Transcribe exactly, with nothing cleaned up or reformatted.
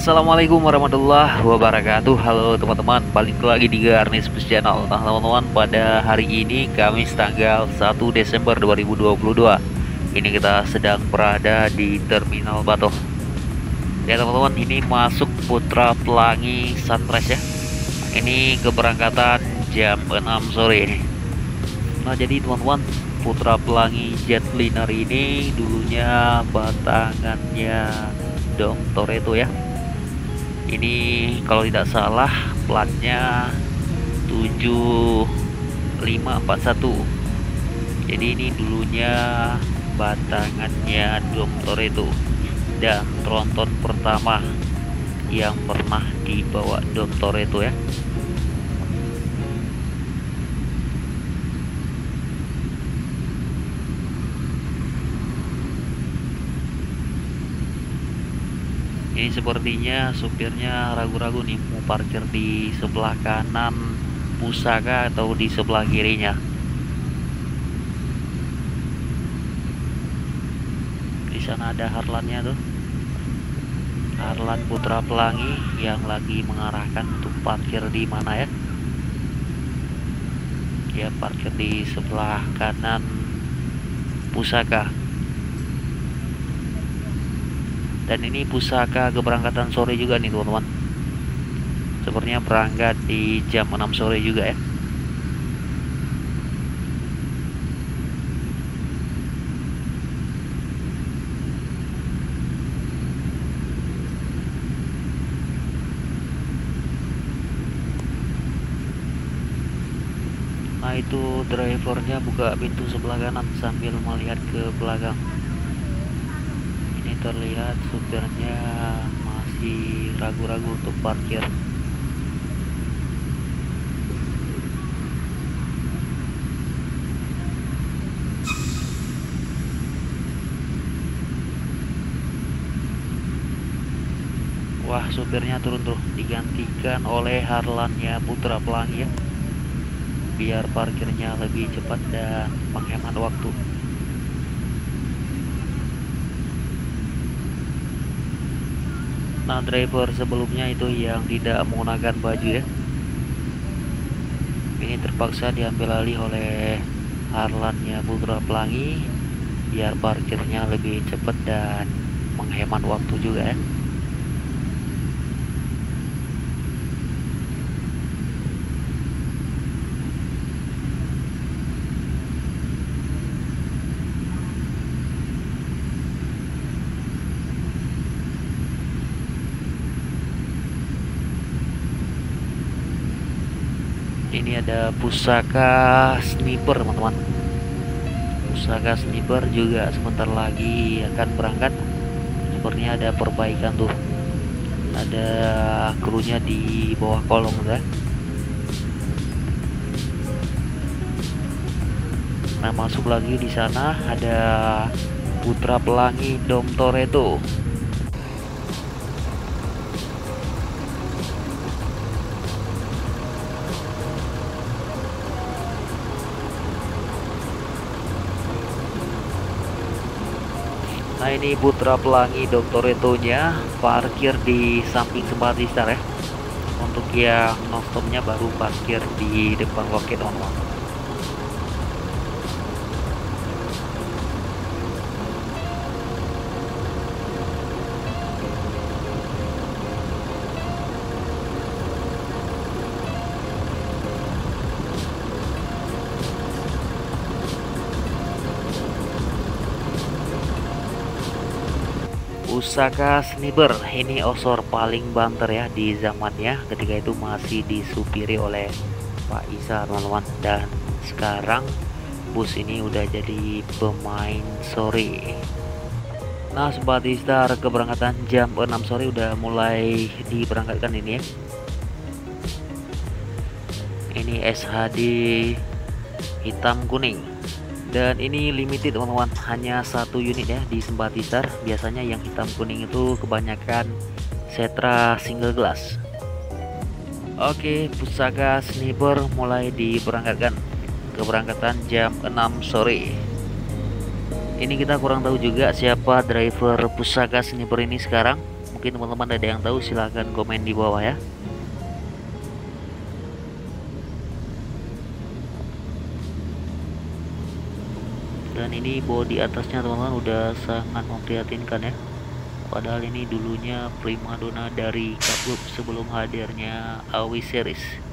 Assalamualaikum warahmatullahi wabarakatuh. Halo teman-teman, balik lagi di Garnis Bus Channel. Nah teman-teman, pada hari ini Kamis tanggal satu Desember dua ribu dua puluh dua, ini kita sedang berada di Terminal Batoh. Ya teman-teman, ini masuk Putra Pelangi Sunrise ya. Ini keberangkatan jam enam sore ini. Nah jadi teman-teman, Putra Pelangi Jetliner ini dulunya batangannya Dom Toretto ya. Ini kalau tidak salah platnya tujuh lima empat satu. Jadi ini dulunya batangannya Dom Toretto dan tronton pertama yang pernah dibawa Dom Toretto ya. Ini sepertinya supirnya ragu-ragu nih mau parkir di sebelah kanan Pusaka atau di sebelah kirinya. Di sana ada Harlannya tuh, Harlan Putra Pelangi yang lagi mengarahkan untuk parkir di mana ya. Dia parkir di sebelah kanan Pusaka. Dan ini Pusaka keberangkatan sore juga nih teman-teman. Sepertinya berangkat di jam enam sore juga ya. Nah itu drivernya buka pintu sebelah kanan sambil melihat ke belakang. Terlihat supirnya masih ragu-ragu untuk parkir. Wah, supirnya turun tuh, digantikan oleh Harlannya Putra Pelangi ya, biar parkirnya lebih cepat dan menghemat waktu. Nah driver sebelumnya itu yang tidak menggunakan baju ya, ini terpaksa diambil alih oleh Harlannya Putra Pelangi biar parkirnya lebih cepat dan menghemat waktu juga ya. Ini ada Pusaka Sniper teman-teman. Pusaka Sniper juga sebentar lagi akan berangkat. Sepertinya ada perbaikan tuh, ada krunya di bawah kolong ya. Nah masuk lagi di sana ada Putra Pelangi Dom Toretto. Nah ini Putra Pelangi Dom Toretto nya parkir di samping Simpati Star ya. Untuk yang non-stopnya baru parkir di depan loket teman-teman. Pusaka Sniper ini osor paling banter ya di zamannya, ketika itu masih disupiri oleh Pak Isa teman-teman, dan sekarang bus ini udah jadi pemain sore. Nah Sobat Star, keberangkatan jam enam sore udah mulai diberangkatkan ini ya. Ini S H D hitam kuning. Dan ini limited teman-teman, hanya satu unit ya di Simpati Star. Biasanya yang hitam kuning itu kebanyakan Setra single glass. Oke, Pusaka Sniper mulai diberangkatkan. Keberangkatan jam enam sore. Ini kita kurang tahu juga siapa driver Pusaka Sniper ini sekarang. Mungkin teman-teman ada yang tahu, silahkan komen di bawah ya. Dan ini bodi atasnya teman-teman udah sangat memprihatinkan ya. Padahal ini dulunya primadona dari Cup Group sebelum hadirnya Awi Series.